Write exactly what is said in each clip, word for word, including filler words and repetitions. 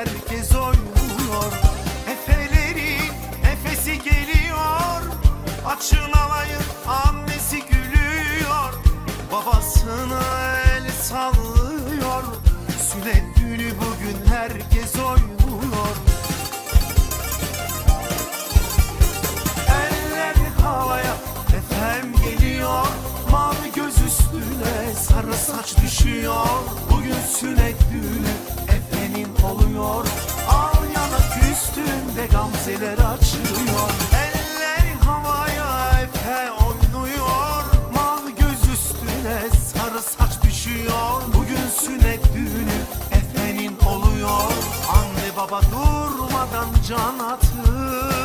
herkes oynuyor. Efelerin efesi geliyor. Açın alayın annesi gülüyor. Babasına el sallıyor. Sünnet günü bugün herkes oynuyor. Eller havaya efem geliyor. Mavi göz üstüne sarı saç düşüyor. Bugün sünnet günü efenin oluyor. Al yanak üstünde gamzeler açıyor. Eller havaya efe oynuyor. Mavi göz üstüne sarı saç düşüyor. Bugün sünnet günü efenin oluyor. Anne baba durmadan can atıyor.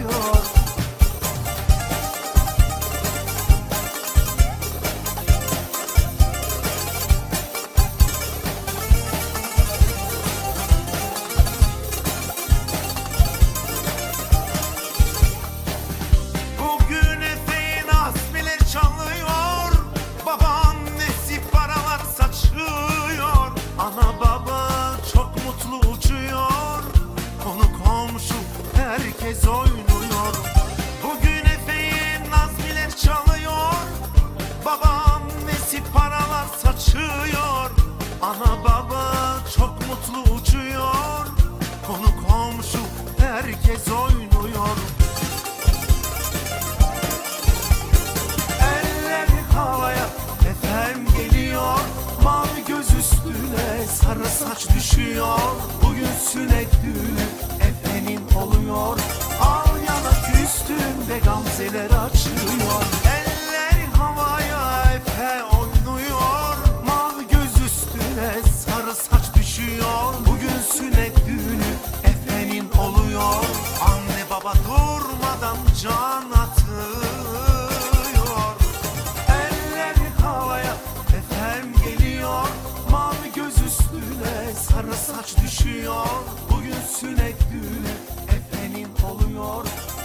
Bugün efeğin hasbiler çalıyor. Babaannesi paralar saçıyor. Ana baba çok mutlu uçuyor. Konu komşu herkes oynuyor. Bugün efeğin hasbiler çalıyor. Babaannesi paralar saçıyor. Ana baba çok mutlu uçuyor. Konu komşu herkes oynuyor. Havaya efem geliyor. Mavi göz üstüne sarı saç düşüyor. Bugün sünnet günü efenin oluyor. Al yanak üstünde gamzeler açıyor. Eller havaya efe oynuyor. Mavi göz üstüne sarı saç düşüyor. Bugün sünnet günü efenin oluyor. Anne baba durmadan can atıyor. Mavi göz üstüne sarı saç düşüyor. Bugün sünnet günü efenin oluyor.